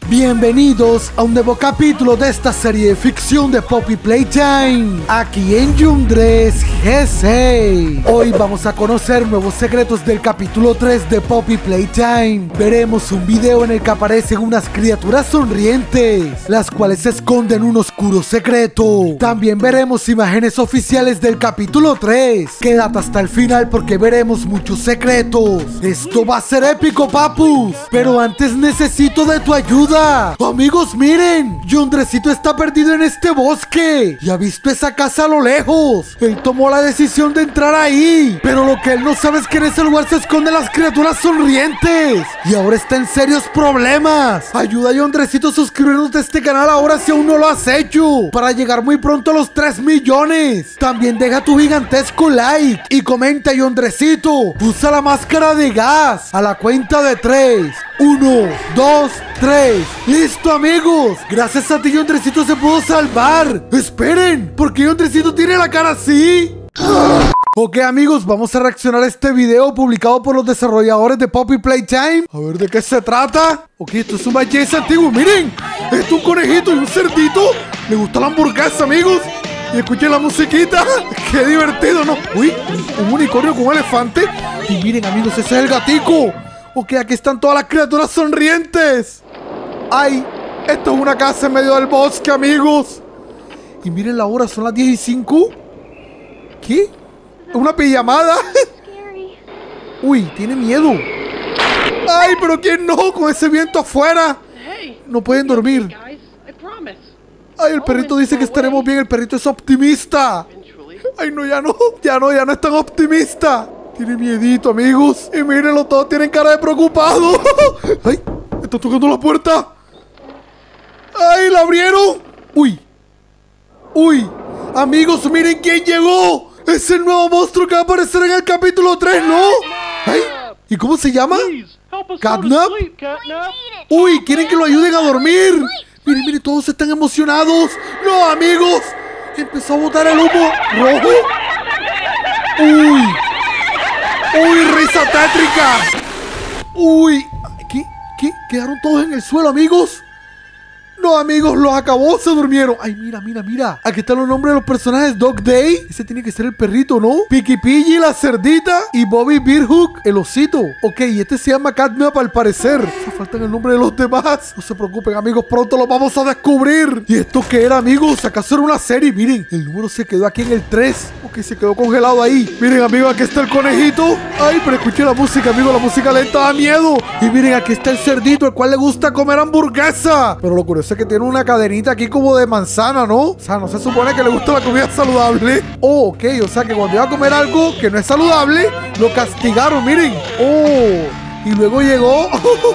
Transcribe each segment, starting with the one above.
Bienvenidos a un nuevo capítulo de esta serie de ficción de Poppy Playtime, aquí en Yundres GC. Hoy vamos a conocer nuevos secretos del capítulo 3 de Poppy Playtime. Veremos un video en el que aparecen unas criaturas sonrientes, las cuales se esconden un oscuro secreto. También veremos imágenes oficiales del capítulo 3. Quédate hasta el final porque veremos muchos secretos. Esto va a ser épico, papus, pero antes necesito de tu ayuda. Amigos, miren, Yundrecito está perdido en este bosque y ha visto esa casa a lo lejos. Él tomó la decisión de entrar ahí, pero lo que él no sabe es que en ese lugar se esconden las criaturas sonrientes y ahora está en serios problemas. Ayuda a Yundrecito a suscribirnos de este canal ahora si aún no lo has hecho, para llegar muy pronto a los 3 millones. También deja tu gigantesco like y comenta, Yundrecito. Usa la máscara de gas a la cuenta de 3. 1, 2, 3. ¡Listo, amigos! Gracias a ti, Yundrecito se pudo salvar. Esperen, ¿por qué Yundrecito tiene la cara así? Ok, amigos, vamos a reaccionar a este video publicado por los desarrolladores de Poppy Playtime. A ver de qué se trata. Ok, esto es un VHS antiguo. Miren, esto es un conejito y un cerdito. Le gusta la hamburguesa, amigos. Y escuchen la musiquita. Qué divertido, ¿no? Uy, un unicornio con un elefante. Y miren, amigos, ese es el gatico. Ok, aquí están todas las criaturas sonrientes. ¡Ay! Esto es una casa en medio del bosque, amigos. Y miren la hora, son las 10:05. ¿Qué? ¿Es una pijamada? Uy, tiene miedo. ¡Ay, pero quién no! Con ese viento afuera. No pueden dormir. Ay, el perrito dice que estaremos bien. El perrito es optimista. Ay, no, ya no. Ya no es tan optimista. Tiene miedito, amigos. Y mírenlo, todos tienen cara de preocupado. ¡Ay! Está tocando la puerta. ¡Ay! ¡La abrieron! ¡Uy! ¡Uy! Amigos, miren quién llegó. Es el nuevo monstruo que va a aparecer en el capítulo 3, ¿no? ¡Ay! ¿Y cómo se llama? ¿Catnap? ¡Uy! ¿Quieren que lo ayuden a dormir? Miren, miren, todos están emocionados. ¡No, amigos! Empezó a botar el humo rojo. ¡Uy! ¡Uy, risa tétrica! ¡Uy! ¿Qué? ¿Quedaron todos en el suelo, amigos? No, amigos, los acabó, se durmieron. Ay, mira. Aquí están los nombres de los personajes. Dog Day, ese tiene que ser el perrito, ¿no? Piki Piggy, la cerdita. Y Bobby Bearhook, el osito. Ok, y este se llama Catnap al parecer. Se faltan el nombre de los demás. No se preocupen, amigos, pronto lo vamos a descubrir. ¿Y esto qué era, amigos? ¿Acaso era una serie? Miren, el número se quedó aquí en el 3. Ok, se quedó congelado ahí. Miren, amigos, aquí está el conejito. Ay, pero escuchen la música, amigos, la música lenta da miedo. Y miren, aquí está el cerdito, el cual le gusta comer hamburguesa. Pero lo curioso es que tiene una cadenita aquí como de manzana, ¿no? O sea, no se supone que le gusta la comida saludable. Oh, ok, o sea que cuando iba a comer algo que no es saludable, lo castigaron, miren. Oh, y luego llegó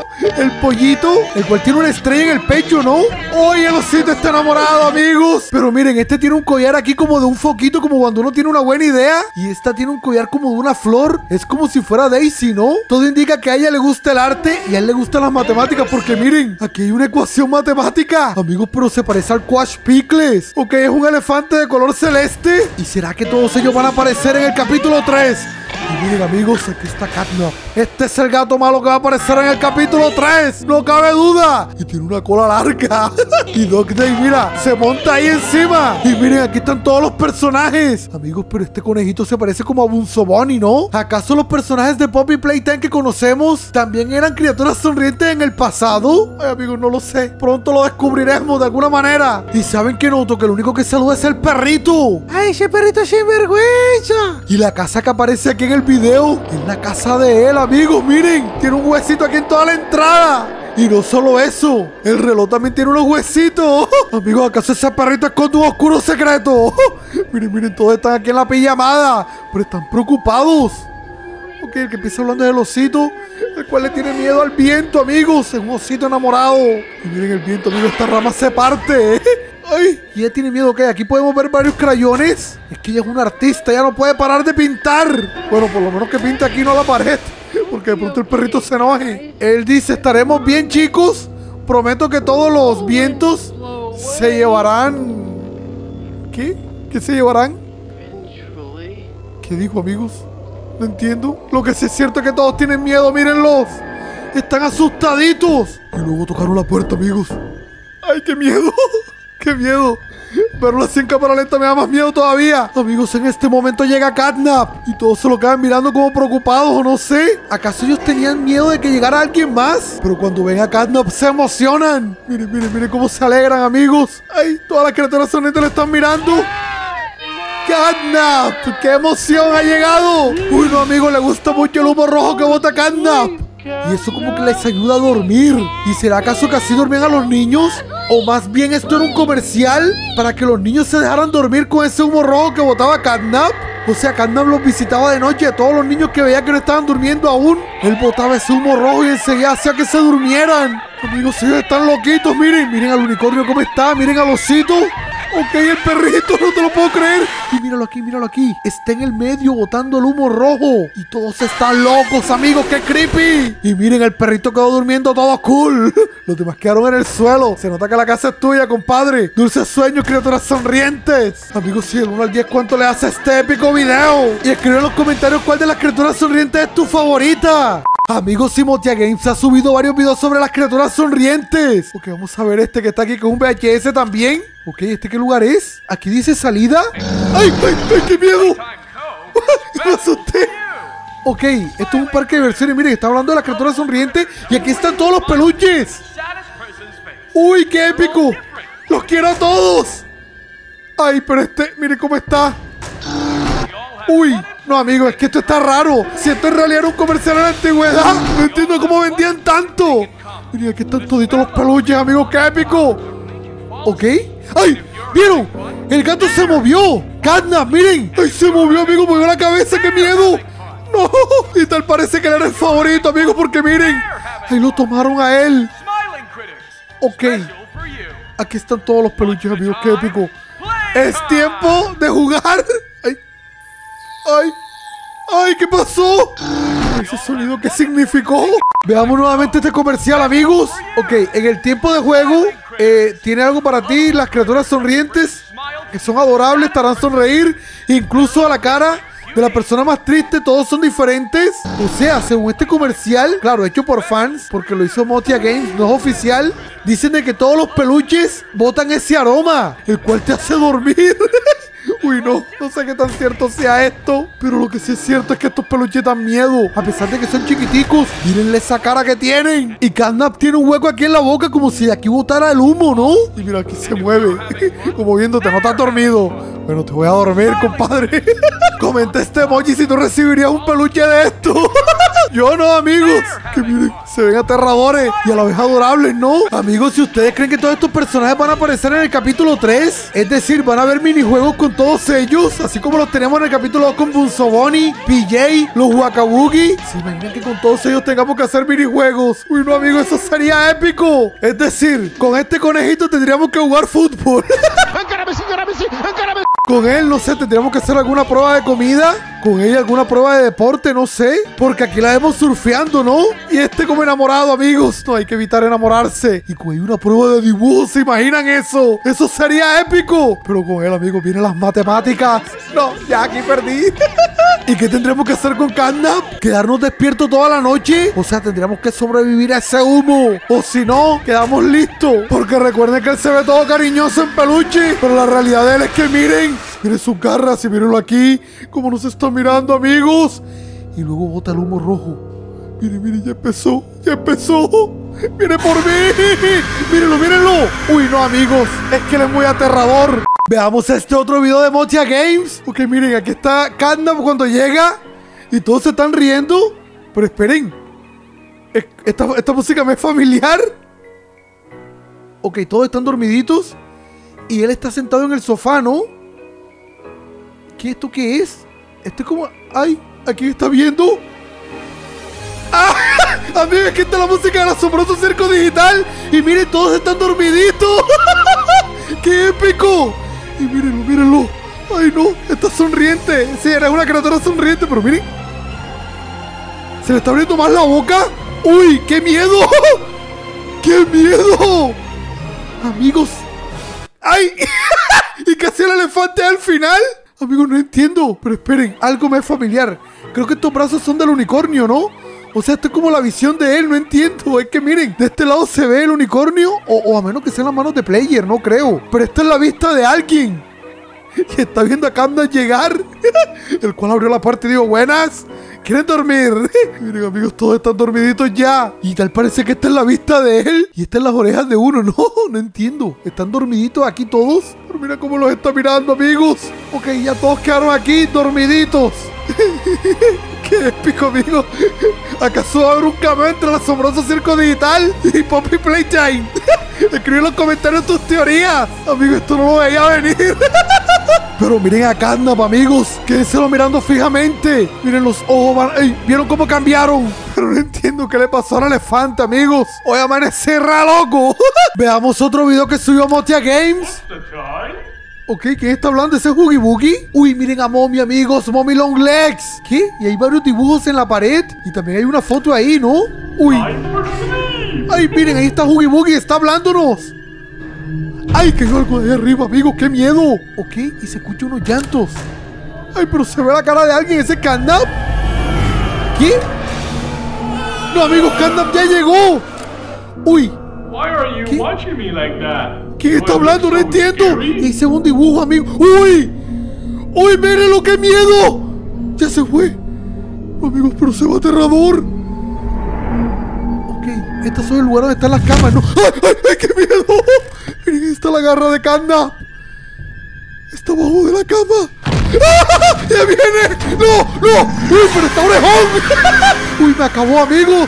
el pollito, el cual tiene una estrella en el pecho, ¿no? ¡Oye, el osito está enamorado, amigos! Pero miren, este tiene un collar aquí como de un foquito, como cuando uno tiene una buena idea. Y esta tiene un collar como de una flor. Es como si fuera Daisy, ¿no? Todo indica que a ella le gusta el arte y a él le gustan las matemáticas, porque miren, aquí hay una ecuación matemática. Amigos, pero se parece al Quash Pickles. Ok, es un elefante de color celeste. ¿Y será que todos ellos van a aparecer en el capítulo 3? Y miren, amigos, aquí está Catnap. Este es el gato malo que va a aparecer en el capítulo 3. No cabe duda. Y tiene una cola larga. Y Dog Day, mira, se monta ahí encima. Y miren, aquí están todos los personajes. Amigos, pero este conejito se parece como a Bunso Bunny, ¿no? ¿Acaso los personajes de Poppy Playtime que conocemos también eran criaturas sonrientes en el pasado? Ay, amigos, no lo sé. Pronto lo descubriremos de alguna manera. Y ¿saben qué noto? Que lo único que saluda es el perrito. ¡Ay, ese perrito es sinvergüenza! Y la casa que aparece aquí en el video es la casa de él, amigos. Miren, tiene un huesito aquí en toda la entrada. Y no solo eso, el reloj también tiene unos huesitos. Amigos, ¿acaso ese perrito esconde un oscuro secreto? Miren, todos están aquí en la pijamada, pero están preocupados. Ok, el que empieza hablando es el osito, el cual le tiene miedo al viento, amigos. Es un osito enamorado. Y miren el viento, amigos, esta rama se parte. Ay, y ella tiene miedo, ¿qué? Aquí podemos ver varios crayones. Es que ella es una artista, ella no puede parar de pintar. Bueno, por lo menos que pinte aquí no la pared, porque de pronto el perrito se enoje. Él dice, estaremos bien, chicos. Prometo que todos los vientos se llevarán... ¿Qué? ¿Qué se llevarán? ¿Qué dijo, amigos? No entiendo. Lo que sí es cierto es que todos tienen miedo, mírenlos. Están asustaditos. Y luego tocaron la puerta, amigos. ¡Ay, qué miedo! ¡Qué miedo! Verlo así en cámara lenta me da más miedo todavía. Amigos, en este momento llega Catnap y todos se lo quedan mirando como preocupados o no sé. ¿Acaso ellos tenían miedo de que llegara alguien más? Pero cuando ven a Catnap se emocionan. Miren, miren, miren cómo se alegran, amigos. ¡Ay! Todas las criaturas sonrientes le están mirando. ¡Catnap! ¡Qué emoción ha llegado! Uy, no, amigo, le gusta mucho el humo rojo que bota Catnap. Y eso como que les ayuda a dormir. ¿Y será acaso que así dormían a los niños? O más bien esto era un comercial para que los niños se dejaran dormir con ese humo rojo que botaba Catnap. O sea, Catnap los visitaba de noche. A todos los niños que veía que no estaban durmiendo aún, él botaba ese humo rojo y enseguida hacía que se durmieran. Amigos, ellos están loquitos. Miren, miren al unicornio cómo está. Miren al osito. Ok, el perrito, no te lo puedo creer. Y míralo aquí, míralo aquí. Está en el medio botando el humo rojo. Y todos están locos, amigos. ¡Qué creepy! Y miren, el perrito quedó durmiendo todo cool. Los demás quedaron en el suelo. Se nota que la casa es tuya, compadre. Dulces sueños, criaturas sonrientes. Amigos, si del 1 al 10, ¿cuánto le hace a este épico video? Y escribe en los comentarios cuál de las criaturas sonrientes es tu favorita. Amigos, Motia Games ha subido varios videos sobre las criaturas sonrientes. Ok, vamos a ver este que está aquí con un VHS también. Ok, ¿este qué lugar es? Aquí dice salida. ¡Ay, ay, ay, qué miedo! Me asusté. Ok, esto es un parque de diversiones. Miren, está hablando de las criaturas sonrientes. Y aquí están todos los peluches. ¡Uy, qué épico! ¡Los quiero a todos! Ay, pero miren cómo está. Uy, no, amigo, es que esto está raro. Si esto en realidad era un comercial en la antigüedad, no entiendo cómo vendían tanto. Miren, aquí están toditos los peluches, amigos, qué épico. Ok. ¡Ay! ¿Vieron? El gato se movió. Catnap, miren. ¡Ay, se movió, amigo! Movió la cabeza, qué miedo. No. Y tal parece que él era el favorito, amigos, porque miren. Ahí lo tomaron a él. Ok. Aquí están todos los peluches, amigos, qué épico. Es tiempo de jugar. ¡Ay! ¡Ay! ¡Ay! ¿Qué pasó? ¿Ese sonido qué significó? Veamos nuevamente este comercial, amigos. Ok, en el tiempo de juego tiene algo para ti. Las criaturas sonrientes, que son adorables, te harán sonreír. Incluso a la cara de la persona más triste, todos son diferentes. O sea, según este comercial, claro, hecho por fans, porque lo hizo Motia Games, no es oficial. Dicen de que todos los peluches botan ese aroma, el cual te hace dormir. Uy, no sé qué tan cierto sea esto. Pero lo que sí es cierto es que estos peluches dan miedo. A pesar de que son chiquiticos, mírenle esa cara que tienen. Y Catnap tiene un hueco aquí en la boca, como si de aquí botara el humo, ¿no? Y mira, aquí se mueve. Como viéndote, no estás dormido. Bueno, te voy a dormir, compadre. Comenta este emoji si tú recibirías un peluche de esto. Yo no, amigos. Que miren, se ven aterradores y a la vez adorables, ¿no? Amigos, si ustedes creen que todos estos personajes van a aparecer en el capítulo 3, es decir, van a haber minijuegos con todos ellos, así como los tenemos en el capítulo 2 con Bunsoboni, PJ, los Wakabugi. ¿Se imaginan que con todos ellos tengamos que hacer minijuegos? Uy, no, amigos, eso sería épico. Es decir, con este conejito tendríamos que jugar fútbol. Con él, no sé, tendríamos que hacer alguna prueba de comida. Con ella alguna prueba de deporte, no sé. Porque aquí la vemos surfeando, ¿no? Y como enamorado, amigos. No, hay que evitar enamorarse. Y con ella una prueba de dibujo, ¿se imaginan eso? Eso sería épico. Pero con él, amigos, vienen las matemáticas. No, ya aquí perdí. ¿Y qué tendremos que hacer con Catnap? ¿Quedarnos despiertos toda la noche? O sea, tendríamos que sobrevivir a ese humo. O si no, quedamos listos. Porque recuerden que él se ve todo cariñoso en peluche. Pero la realidad de él es que miren sus garras y mírenlo aquí. Cómo nos está mirando, amigos. Y luego bota el humo rojo. Miren, miren, ya empezó. Ya empezó. Miren por mí. Mírenlo, mírenlo. Uy, no, amigos. Es que él es muy aterrador. Veamos este otro video de Motia Games. Ok, miren, aquí está Catnap cuando llega. Y todos se están riendo. Pero esperen. Esta música me es familiar. Ok, todos están dormiditos. Y él está sentado en el sofá, ¿no? ¿Esto qué es? Esto es como... ¡Ay! ¿Aquí está viendo? ¡Ah! Amigo, aquí está la música del asombroso circo digital. Y miren, todos están dormiditos. ¡Qué épico! Y mírenlo, mírenlo. ¡Ay, no! Está sonriente. Sí, era una criatura sonriente, pero miren. Se le está abriendo más la boca. ¡Uy! ¡Qué miedo! ¡Qué miedo! Amigos. ¡Ay! ¿Y qué hacía el elefante al final? Amigos, no entiendo. Pero esperen, algo me es familiar. Creo que estos brazos son del unicornio, ¿no? O sea, esto es como la visión de él, no entiendo. Es que miren, de este lado se ve el unicornio, o a menos que sean las manos de Player, no creo. Pero esta es la vista de alguien. Y está viendo a Candace llegar. El cual abrió la puerta y dijo, buenas, ¿quieren dormir? Miren amigos, todos están dormiditos ya. Y tal parece que esta es la vista de él. Y esta es las orejas de uno. No entiendo. ¿Están dormiditos aquí todos? Pero mira cómo los está mirando, amigos. Ok, ya todos quedaron aquí dormiditos. ¡Qué épico, amigo! ¿Acaso va a haber un cameo entre el asombroso circo digital y Poppy Playtime? Escribe en los comentarios tus teorías. Amigo, esto no lo veía venir. Pero miren a Candace, amigos. Quédenselo mirando fijamente. Miren los ojos. ¡Ey! ¿Vieron cómo cambiaron? Pero no entiendo qué le pasó al elefante, amigos. Hoy amanece re loco. Veamos otro video que subió Motia Games. Ok, ¿quién está hablando? ¿Ese es Oogie Boogie? Uy, miren a Mommy, amigos. Mommy Long Legs. ¿Qué? Y hay varios dibujos en la pared. Y también hay una foto ahí, ¿no? Uy. Ay, miren, ahí está Oogie Boogie. Está hablándonos. Ay, que hay algo de ahí arriba, amigos. ¡Qué miedo! Ok, y se escuchan unos llantos. Ay, pero se ve la cara de alguien. ¿Ese Candace? ¿Qué? No, amigos, Candace ya llegó. Uy. ¿Qué? ¿Quién está hablando? No entiendo. Y ese es un dibujo, amigo. ¡Uy! ¡Uy, miren lo que miedo! Ya se fue. Amigos, pero se va aterrador. Ok, este es el lugar donde están las camas, ¿no? ¡Ay, ay, ay! ¡Qué miedo! Miren, ahí está la garra de Candace. Está abajo de la cama. ¡Ah! ¡Ya viene! ¡No! ¡No! ¡Uy, pero está orejón! ¡Uy, me acabó, amigos!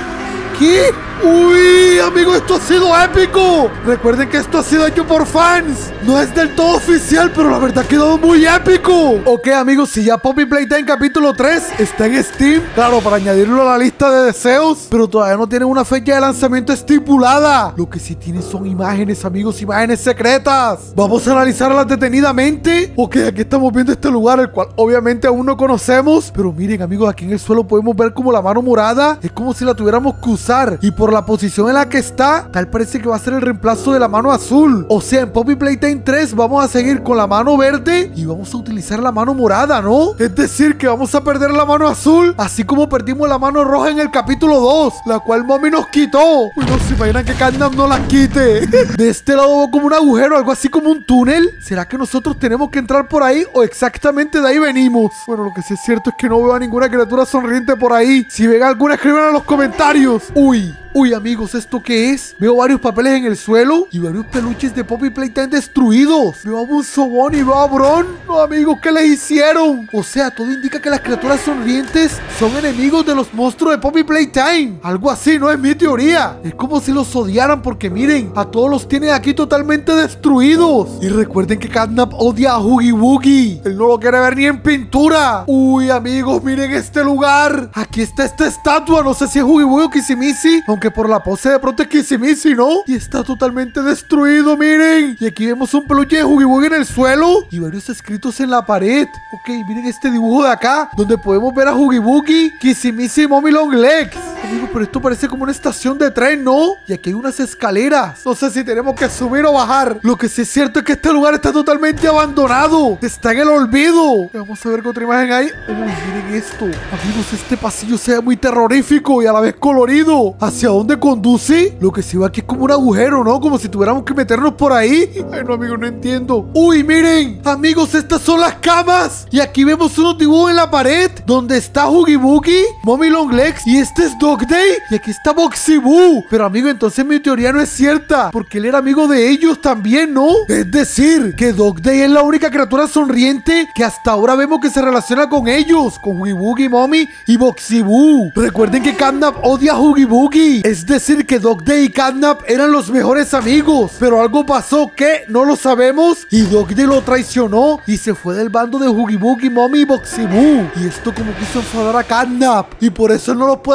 ¿Qué? ¡Uy, amigos! ¡Esto ha sido épico! Recuerden que esto ha sido hecho por fans. No es del todo oficial, pero la verdad ha quedado muy épico. Ok, amigos, si ya Poppy Playtime capítulo 3 está en Steam, claro, para añadirlo a la lista de deseos, pero todavía no tienen una fecha de lanzamiento estipulada. Lo que sí tienen son imágenes, amigos, imágenes secretas. Vamos a analizarlas detenidamente. Ok, aquí estamos viendo este lugar, el cual obviamente aún no conocemos. Pero miren, amigos, aquí en el suelo podemos ver como la mano morada es como si la tuviéramos que usar. Y por la posición en la que está, tal parece que va a ser el reemplazo de la mano azul. O sea, en Poppy Playtime 3 vamos a seguir con la mano verde y vamos a utilizar la mano morada, ¿no? Es decir, que vamos a perder la mano azul, así como perdimos la mano roja en el capítulo 2, la cual Mommy nos quitó. Uy, no se imaginan que Candace no la quite. De este lado veo como un agujero, algo así como un túnel. ¿Será que nosotros tenemos que entrar por ahí o exactamente de ahí venimos? Bueno, lo que sí es cierto es que no veo a ninguna criatura sonriente por ahí. Si ven alguna, escriban en los comentarios. Uy, amigos, ¿esto qué es? Veo varios papeles en el suelo y varios peluches de Poppy Playtime destruidos. Veo a Bunsobon y veo a Bron. No, amigos, ¿qué les hicieron? O sea, todo indica que las criaturas sonrientes son enemigos de los monstruos de Poppy Playtime. Algo así, no es mi teoría. Es como si los odiaran porque miren, a todos los tienen aquí totalmente destruidos. Y recuerden que Candace odia a Oogie Boogie. Él no lo quiere ver ni en pintura. Uy, amigos, miren este lugar. Aquí está esta estatua. No sé si es Oogie Boogie o Kissimisi, aunque por la pose de pronto es Kissimisi, ¿no? Y está totalmente destruido, miren. Y aquí vemos un peluche de Oogie Boogie en el suelo y varios escritos en la pared. Ok, miren este dibujo de acá, donde podemos ver a Oogie Boogie, Kissimisi y Mommy Long Legs. Amigo, pero esto parece como una estación de tren, ¿no? Y aquí hay unas escaleras. No sé si tenemos que subir o bajar. Lo que sí es cierto es que este lugar está totalmente abandonado. Está en el olvido. Vamos a ver qué otra imagen hay. Uy, miren esto. Amigos, este pasillo se ve muy terrorífico y a la vez colorido. ¿Hacia dónde conduce? Lo que sí va aquí es como un agujero, ¿no? Como si tuviéramos que meternos por ahí. Ay, no, amigos, no entiendo. Uy, miren. Amigos, estas son las camas. Y aquí vemos unos dibujos en la pared donde está Oogie Boogie, Mommy Long Legs y este es Dog Day. Y aquí está Boxy Boo. Pero, amigo, entonces mi teoría no es cierta, porque él era amigo de ellos también, ¿no? Es decir, que Dog Day es la única criatura sonriente que hasta ahora vemos que se relaciona con ellos, con Oogie Boogie, Mommy y Boxy Boo. Recuerden que Candace odia a Oogie Boogie. Es decir, que Dog Day y Candace eran los mejores amigos, pero algo pasó que no lo sabemos y Dog Day lo traicionó y se fue del bando de Oogie Boogie, Mommy y Boxy Boo. Y esto como quiso enfadar a Candace y por eso no lo puede ver en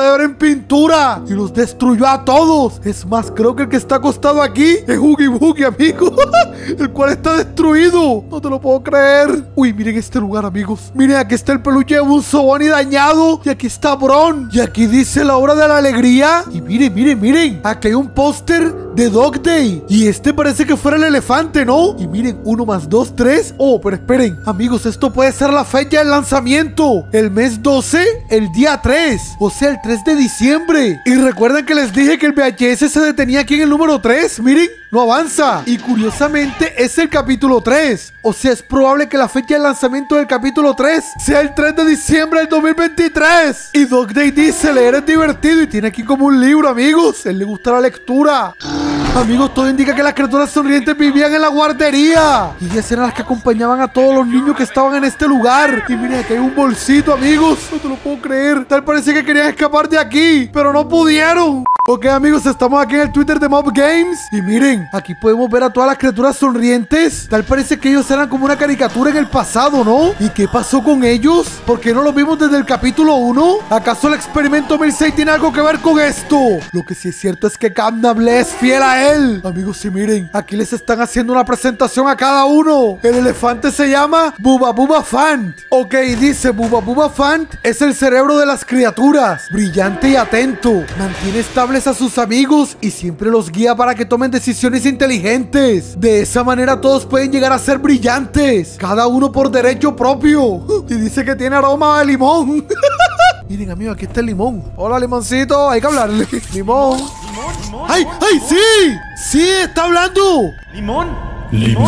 pintura y los destruyó a todos. Es más, creo que el que está acostado aquí es Oogie Boogie, amigo. El cual está destruido. No te lo puedo creer. Uy, miren este lugar, amigos. Miren, aquí está el peluche de Bugs Bunny dañado. Y aquí está Bron. Y aquí dice la hora de la alegría. Y miren, miren, miren. Aquí hay un póster de Dog Day. Y este parece que fuera el elefante, ¿no? Y miren, 1 más 2, 3. Oh, pero esperen. Amigos, esto puede ser la fecha del lanzamiento. El mes 12, el día 3. O sea, el 3 de diciembre. Y recuerden que les dije que el VHS se detenía aquí en el número 3. Miren, no avanza. Y curiosamente es el capítulo 3. O sea, es probable que la fecha de lanzamiento del capítulo 3 sea el 3 de diciembre del 2023. Y Dog Day dice, leer es divertido. Y tiene aquí como un libro, amigos. A él le gusta la lectura. Amigos, todo indica que las criaturas sonrientes vivían en la guardería. Y ellas eran las que acompañaban a todos los niños que estaban en este lugar. Y miren, aquí hay un bolsito, amigos. No te lo puedo creer. Tal parece que querían escapar de aquí, pero no pudieron. Ok, amigos, estamos aquí en el Twitter de Mob Games. Y miren, aquí podemos ver a todas las criaturas sonrientes. Tal parece que ellos eran como una caricatura en el pasado, ¿no? ¿Y qué pasó con ellos? ¿Por qué no los vimos desde el capítulo 1? ¿Acaso el experimento Milsei tiene algo que ver con esto? Lo que sí es cierto es que Camnable es fiel a él. Amigos, sí, miren, aquí les están haciendo una presentación a cada uno. El elefante se llama Bubba Bubba Fant. Ok, dice Bubba Bubba Fant es el cerebro de las criaturas. Brillante y atento. Mantiene estables a sus amigos y siempre los guía para que tomen decisiones inteligentes. De esa manera todos pueden llegar a ser brillantes, cada uno por derecho propio. Y dice que tiene aroma a limón. Miren, amigo, aquí está el limón. Hola, limoncito, hay que hablarle. Limón. ¡Ay, ay, sí! ¡Sí, está hablando! ¡Limón! Limón.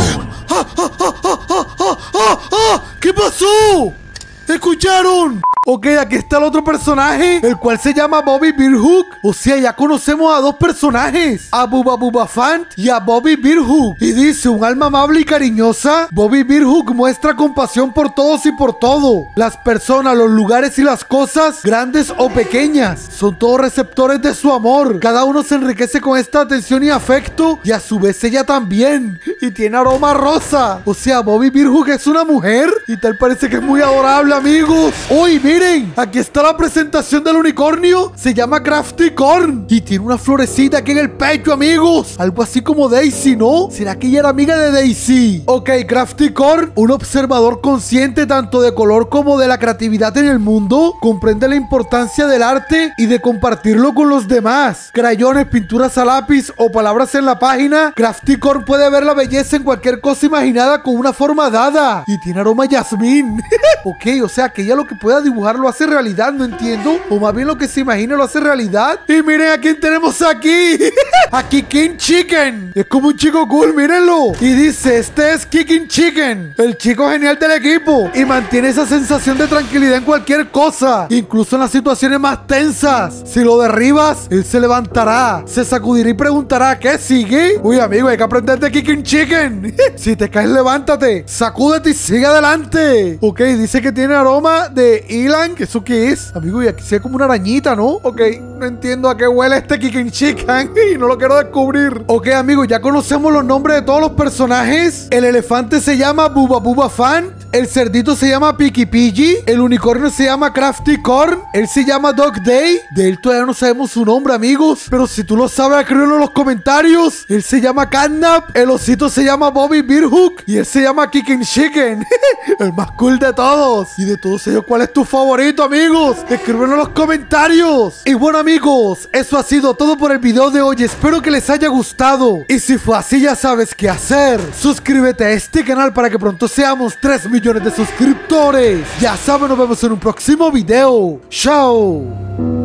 ¿Qué pasó? ¿Escucharon? Ok, aquí está el otro personaje, el cual se llama Bobby Bearhook. O sea, ya conocemos a dos personajes, a Bubba Bubba Fant y a Bobby Bearhook. Y dice, un alma amable y cariñosa, Bobby Bearhook muestra compasión por todos y por todo. Las personas, los lugares y las cosas, grandes o pequeñas, son todos receptores de su amor. Cada uno se enriquece con esta atención y afecto, y a su vez ella también. Y tiene aroma rosa. O sea, Bobby Bearhook es una mujer, y tal parece que es muy adorable, amigos. Uy, miren, aquí está la presentación del unicornio. Se llama Crafty Corn y tiene una florecita aquí en el pecho, amigos. Algo así como Daisy, ¿no? ¿Será que ella era amiga de Daisy? Ok, Crafty Corn, un observador consciente tanto de color como de la creatividad en el mundo, comprende la importancia del arte y de compartirlo con los demás. Crayones, pinturas a lápiz o palabras en la página, Crafty Corn puede ver la belleza en cualquier cosa imaginada con una forma dada. Y tiene aroma a Yasmín. Ok, o sea que ella lo que pueda dibujar lo hace realidad, no entiendo. O más bien lo que se imagina lo hace realidad. Y miren a quién tenemos aquí. A Kicking Chicken. Es como un chico cool, mírenlo. Y dice, este es Kicking Chicken, el chico genial del equipo. Y mantiene esa sensación de tranquilidad en cualquier cosa, incluso en las situaciones más tensas. Si lo derribas, él se levantará, se sacudirá y preguntará, ¿qué sigue? Uy, amigo, hay que aprender de Kicking Chicken. Si te caes, levántate, sacúdete y sigue adelante. Ok, dice que tiene aroma de Elan. ¿Eso qué es? Amigo, y aquí se ve como una arañita, ¿no? Ok, no entiendo a qué huele este Kicking Chicken y no lo quiero descubrir. Ok, amigos, ya conocemos los nombres de todos los personajes. El elefante se llama Bubba Bubba Fant. El cerdito se llama Piki Pigi. El unicornio se llama Crafty Corn. Él se llama Dog Day. De él todavía no sabemos su nombre, amigos, pero si tú lo sabes, escríbelo en los comentarios. Él se llama Catnap. El osito se llama Bobby Bearhook. Y él se llama Kicking Chicken. El más cool de todos. Y de todos ellos, ¿cuál es tu favorito, amigos? Escríbelo en los comentarios. Y bueno, amigos, eso ha sido todo por el video de hoy. Espero que les haya gustado. Y si fue así, ya sabes qué hacer. Suscríbete a este canal para que pronto seamos 3 millones de suscriptores. Ya saben, nos vemos en un próximo video. Chao.